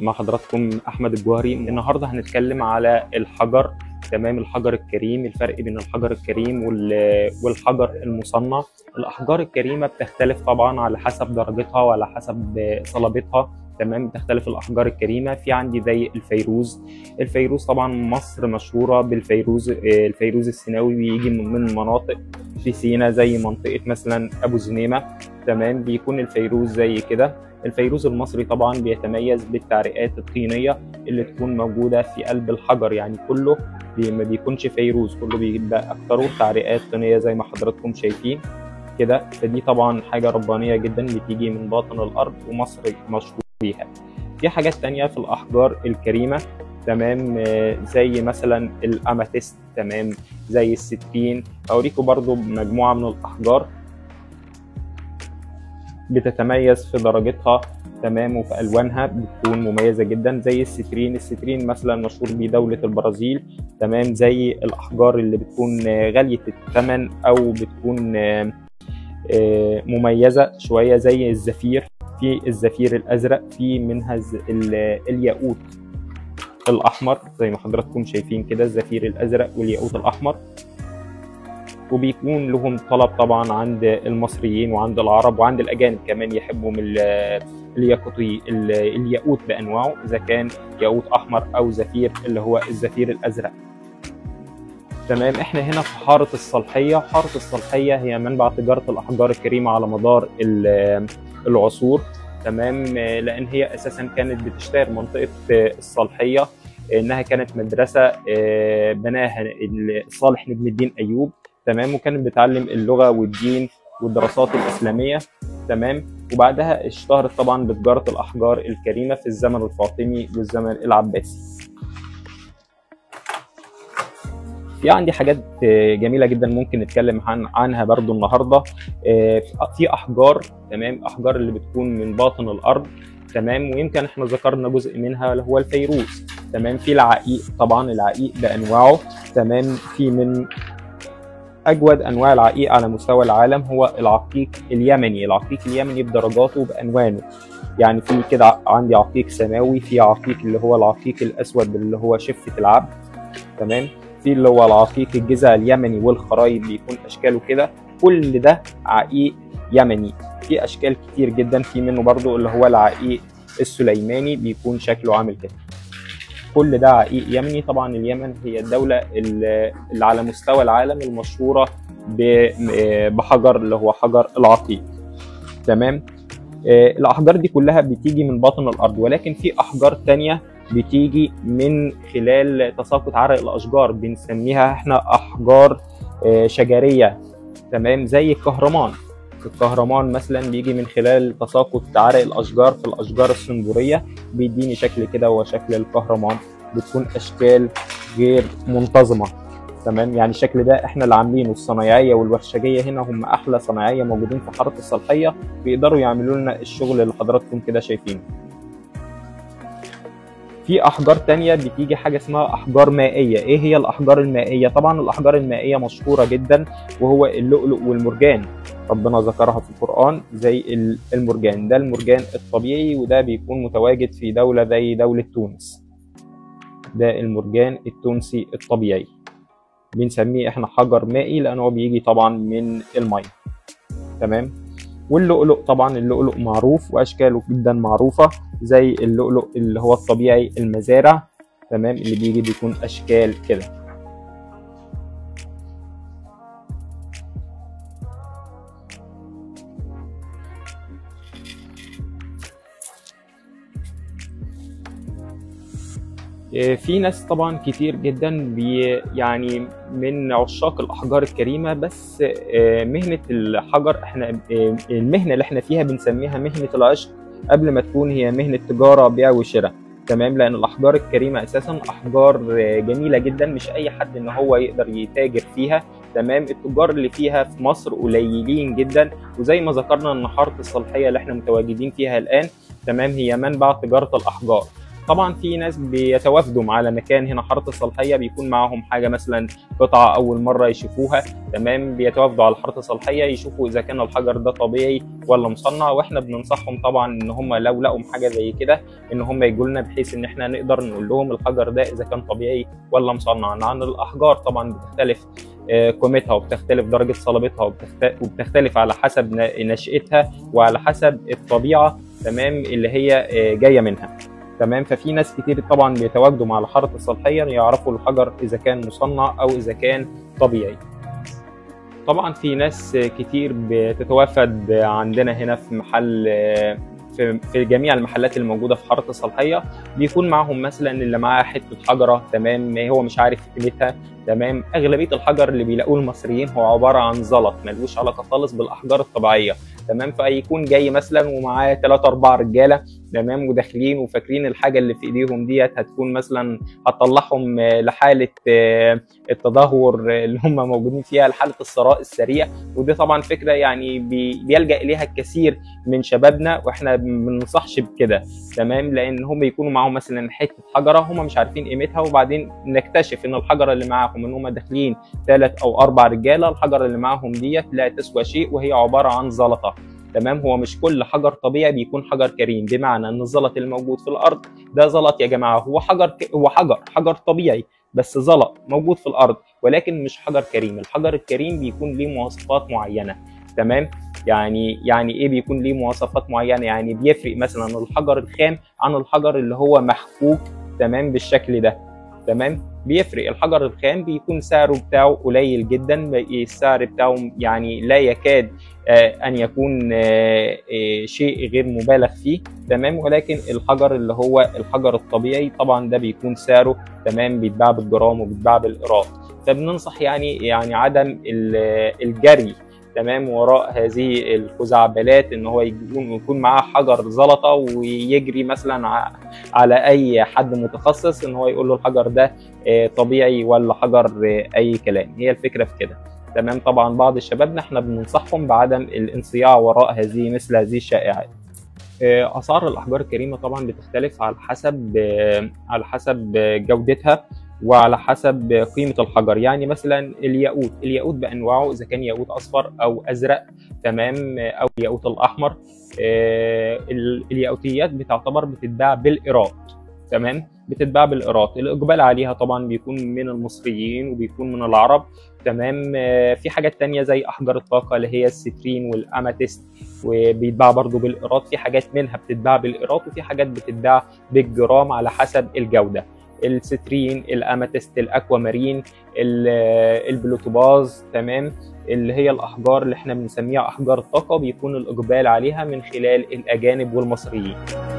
مع حضراتكم أحمد الجوهري. النهارده هنتكلم على الحجر. تمام، الحجر الكريم، الفرق بين الحجر الكريم والحجر المصنع. الأحجار الكريمة بتختلف طبعا على حسب درجتها وعلى حسب صلابتها. تمام، بتختلف الأحجار الكريمة. في عندي زي الفيروز طبعا مصر مشهورة بالفيروز. الفيروز السيناوي بيجي من مناطق في سينا زي منطقة مثلا أبو زنيمة. تمام، بيكون الفيروز زي كده. الفيروز المصري طبعا بيتميز بالتعريقات الطينية اللي تكون موجودة في قلب الحجر، يعني كله ما بيكونش فيروز، كله بيبقى أكتره تعريقات طينية زي ما حضراتكم شايفين كده. فدي طبعا حاجة ربانية جدا بتيجي من باطن الأرض ومصر مشهور بيها. في حاجات تانية في الأحجار الكريمة، تمام، زي مثلا الأماتيست، تمام، زي الستين. أوريكم برضو مجموعة من الأحجار بتتميز في درجتها، تمام، وفي ألوانها بتكون مميزة جدا. زي السترين مثلا مشهور بدولة البرازيل. تمام، زي الأحجار اللي بتكون غالية الثمن أو بتكون مميزة شوية زي الزفير. في الزفير الأزرق، في منها الياقوت الأحمر زي ما حضراتكم شايفين كده، الزفير الأزرق والياقوت الأحمر. وبيكون لهم طلب طبعا عند المصريين وعند العرب وعند الأجانب كمان، يحبوا من الياقوت بأنواعه، إذا كان ياقوت أحمر أو زفير اللي هو الزفير الأزرق. تمام، احنا هنا في حارة الصالحية. حارة الصالحية هي منبع تجارة الأحجار الكريمة على مدار العصور. تمام، لأن هي أساسا كانت بتشتهر منطقة الصالحية إنها كانت مدرسة بناها صالح نجم الدين أيوب. تمام، وكانت بتعلم اللغة والدين والدراسات الإسلامية. تمام، وبعدها اشتهرت طبعا بتجارة الأحجار الكريمة في الزمن الفاطمي والزمن العباسي. في عندي حاجات جميلة جدا ممكن نتكلم عنها برضو النهاردة. في أحجار، تمام، أحجار اللي بتكون من باطن الأرض. تمام، ويمكن احنا ذكرنا جزء منها اللي هو الفيروز. تمام، في العقيق طبعا، العقيق بأنواعه. تمام، في من أجود أنواع العقيق على مستوى العالم هو العقيق اليمني. العقيق اليمني بدرجاته بأنوانه، يعني في كده عندي عقيق سماوي، في عقيق اللي هو العقيق الأسود اللي هو شفة العبد. تمام، في اللي هو العقيق الجذع اليمني والخرايط بيكون أشكاله كده. كل ده عقيق يمني. في أشكال كتير جدا، في منه برضو اللي هو العقيق السليماني بيكون شكله عامل كده. كل ده عقيق يمني. طبعا اليمن هي الدولة اللي على مستوى العالم المشهورة بحجر اللي هو حجر العقيق. تمام، الأحجار دي كلها بتيجي من باطن الأرض، ولكن في أحجار تانية بتيجي من خلال تساقط عرق الأشجار، بنسميها احنا أحجار شجرية. تمام، زي الكهرمان. الكهرمان مثلا بيجي من خلال تساقط عرق الأشجار في الأشجار الصنبورية، بيديني شكل كده وشكل الكهرمان. بتكون أشكال غير منتظمة. تمام، يعني الشكل ده احنا اللي عاملينه. الصنايعية والورشجية هنا هم أحلى صنايعية موجودين في حارة الصالحية، بيقدروا يعملوا لنا الشغل اللي حضراتكم كده شايفينه. في أحجار تانية بتيجي حاجة اسمها أحجار مائية. إيه هي الأحجار المائية؟ طبعا الأحجار المائية مشهورة جدا، وهو اللؤلؤ والمرجان. ربنا ذكرها في القرآن زي المرجان. ده المرجان الطبيعي، وده بيكون متواجد في دولة زي دولة تونس. ده المرجان التونسي الطبيعي، بنسميه احنا حجر مائي لأنه بيجي طبعا من المية. تمام، واللؤلؤ طبعا اللؤلؤ معروف واشكاله جدا معروفه، زي اللؤلؤ اللي هو الطبيعي المزارع. تمام، اللي بيجي بيكون اشكال كده. في ناس طبعا كتير جدا يعني من عشاق الاحجار الكريمه، بس مهنه الحجر احنا المهنه اللي احنا فيها بنسميها مهنه العشق قبل ما تكون هي مهنه تجاره بيع وشراء. تمام، لان الاحجار الكريمه اساسا احجار جميله جدا، مش اي حد ان هو يقدر يتاجر فيها. تمام، التجار اللي فيها في مصر قليلين جدا، وزي ما ذكرنا ان حاره الصالحيه اللي احنا متواجدين فيها الان، تمام، هي منبع تجاره الاحجار. طبعا في ناس بيتوافدوا على مكان هنا حاره الصالحيه، بيكون معاهم حاجه مثلا قطعه اول مره يشوفوها، تمام، بيتوافدوا على حاره الصالحيه يشوفوا اذا كان الحجر ده طبيعي ولا مصنع. واحنا بننصحهم طبعا ان هم لو لقوا حاجه زي كده ان هم يجوا لنا، بحيث ان احنا نقدر نقول لهم الحجر ده اذا كان طبيعي ولا مصنع. عن الاحجار طبعا بتختلف قيمتها، وبتختلف درجه صلابتها، وبتختلف على حسب نشأتها وعلى حسب الطبيعه، تمام، اللي هي جايه منها، تمام. ففي ناس كتير طبعا بيتواجدوا مع حاره الصالحيه يعرفوا الحجر اذا كان مصنع او اذا كان طبيعي. طبعا في ناس كتير بتتوافد عندنا هنا في محل، في جميع المحلات الموجوده في حاره الصالحيه، بيكون معاهم مثلا اللي معاه حته حجره، تمام، هو مش عارف قيمتها، تمام. اغلبيه الحجر اللي بيلاقوه المصريين هو عباره عن زلط، ملوش علاقه خالص بالاحجار الطبيعيه، تمام. فيكون جاي مثلا ومعاه 3 4 رجاله، تمام، وداخلين وفاكرين الحاجه اللي في ايديهم ديت هتكون مثلا هتطلعهم لحاله التدهور اللي هم موجودين فيها، لحاله الثراء السريع. ودي طبعا فكره يعني بيلجا اليها الكثير من شبابنا، واحنا ما بننصحش بكده، تمام، لان هم يكونوا معاهم مثلا حته حجره هم مش عارفين قيمتها، وبعدين نكتشف ان الحجره اللي معاهم ان هم داخلين 3 أو 4 رجاله، الحجره اللي معاهم ديت لا تسوى شيء وهي عباره عن زلطه، تمام. هو مش كل حجر طبيعي بيكون حجر كريم، بمعنى ان الزلط الموجود في الارض ده زلط يا جماعه، هو حجر طبيعي، بس زلط موجود في الارض، ولكن مش حجر كريم. الحجر الكريم بيكون ليه مواصفات معينه، تمام. يعني ايه بيكون ليه مواصفات معينه؟ يعني بيفرق مثلا الحجر الخام عن الحجر اللي هو محكوك، تمام، بالشكل ده، تمام. بيفرق. الحجر الخام بيكون سعره بتاعه قليل جدا، السعر بتاعه يعني لا يكاد ان يكون شيء غير مبالغ فيه، تمام. ولكن الحجر اللي هو الحجر الطبيعي طبعا ده بيكون سعره، تمام، بيتباع بالجرام وبيتباع بالقراط. فبننصح يعني عدم الجري، تمام، وراء هذه الخزعبلات، ان هو يكون معاه حجر زلطه ويجري مثلا على اي حد متخصص ان هو يقول له الحجر ده طبيعي ولا حجر اي كلام. هي الفكره في كده، تمام. طبعا بعض الشباب احنا بننصحهم بعدم الانصياع وراء مثل هذه الشائعات. اسعار الاحجار الكريمه طبعا بتختلف على حسب جودتها وعلى حسب قيمه الحجر. يعني مثلا الياقوت بانواعه، اذا كان ياقوت اصفر او ازرق، تمام، او الياقوت الاحمر. الياقوتيات بتتباع بالقراط، تمام، بتتباع بالقراط. الاقبال عليها طبعا بيكون من المصريين وبيكون من العرب، تمام. في حاجات تانية زي احجار الطاقه اللي هي السترين والاماتيست، وبيتباع برضو بالقراط. في حاجات منها بتتباع بالقراط وفي حاجات بتتباع بالجرام على حسب الجوده. السترين، الاماتيست، الاكوامارين، البلوتوباز، تمام، اللي هي الاحجار اللي احنا بنسميها احجار الطاقه، بيكون الاقبال عليها من خلال الاجانب والمصريين.